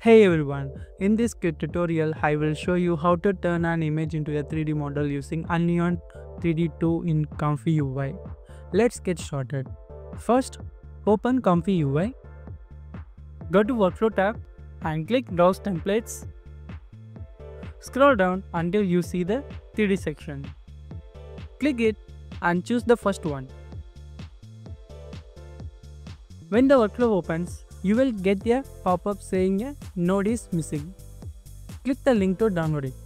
Hey everyone, in this quick tutorial I will show you how to turn an image into a 3D model using Hunyuan3D-2 in ComfyUI. Let's get started. First, open ComfyUI, go to Workflow tab and click Browse Templates. Scroll down until you see the 3D section. Click it and choose the first one. When the workflow opens, you will get a pop-up saying a node is missing. Click the link to download it.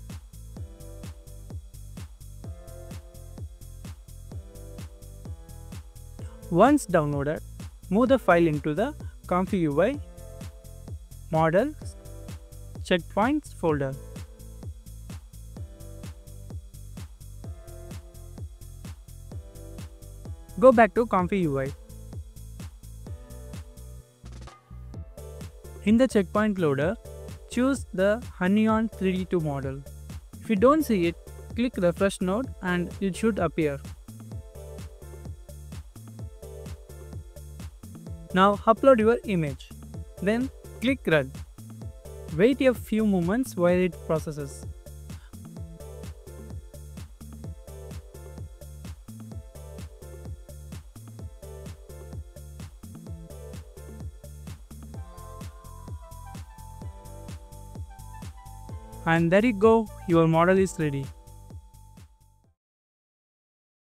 Once downloaded, move the file into the ComfyUI Models Checkpoints folder. Go back to ComfyUI. In the checkpoint loader, choose the Hunyuan3D-2 model. If you don't see it, click refresh node and it should appear. Now upload your image. Then click run. Wait a few moments while it processes. And there you go, your model is ready.